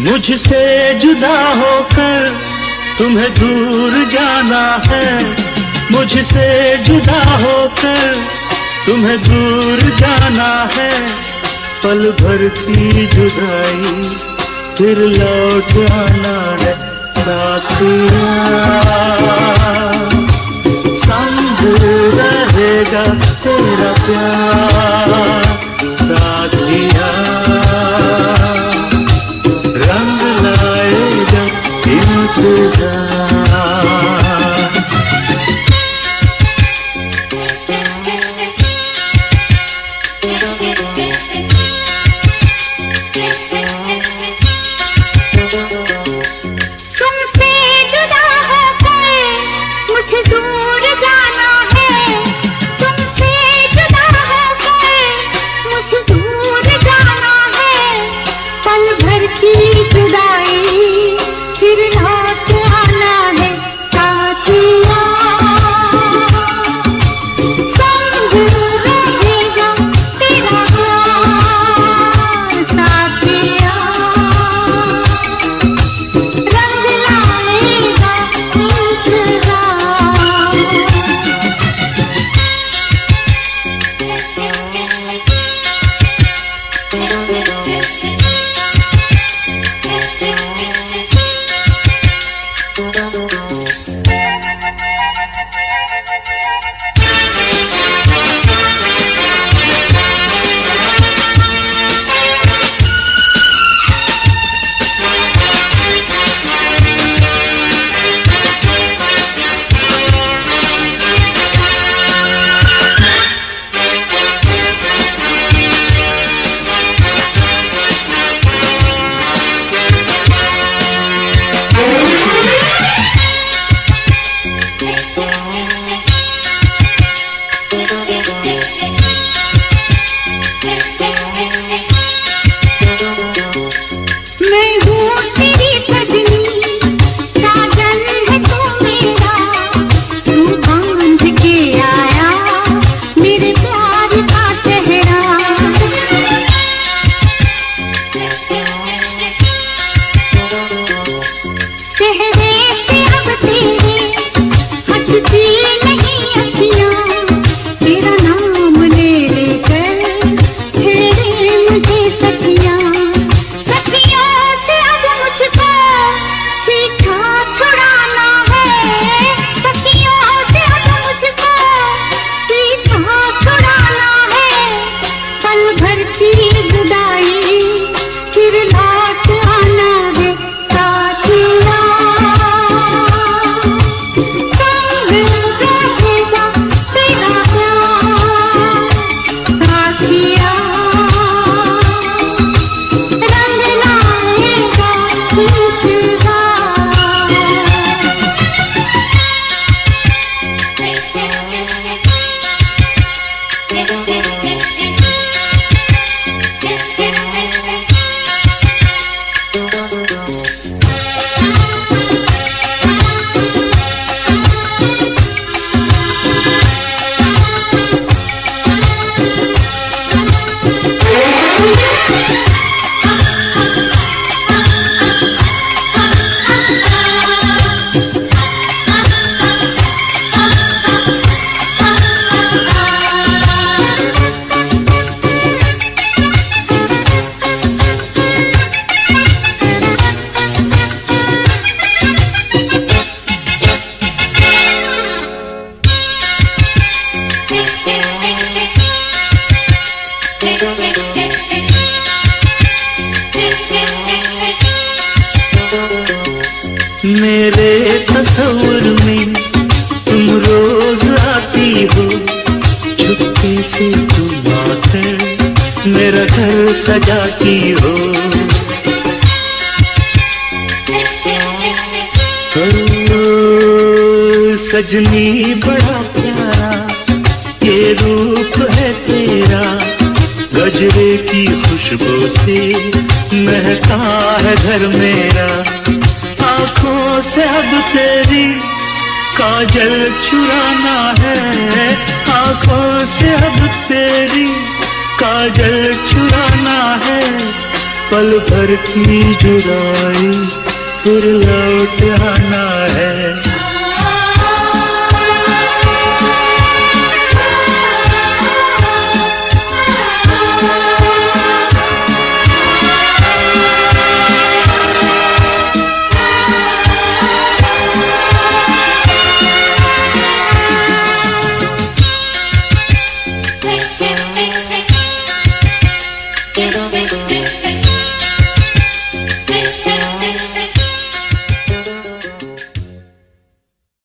मुझसे जुदा होकर तुम्हें दूर जाना है, मुझसे जुदा होकर तुम्हें दूर जाना है। पल भर की जुदाई फिर लौट आना है साथिया, संग रहेगा तेरा प्यार साथिया, रंग लाएगा इंतजार। तुमसे जुदा होकर मुझे दूर जाना है, तुमसे जुदा होकर मुझे दूर जाना है। पल भर की जुदाई फिर लौट आना है साथिया, संग रहेगा तेरा प्यार साथिया, रंग लाएगा मेरे तस्वीर में तुम रोज आती हो, चुपके से तुम आकर मेरा घर सजाती हो। सजनी बड़ा प्यारा ये रूप है तेरा, गजरे की खुशबू से महका है घर मेरा। आँखों से अब तेरी काजल चुराना है, आँखों से अब तेरी काजल चुराना है। पल भर की जुदाई फिर लौट आना है।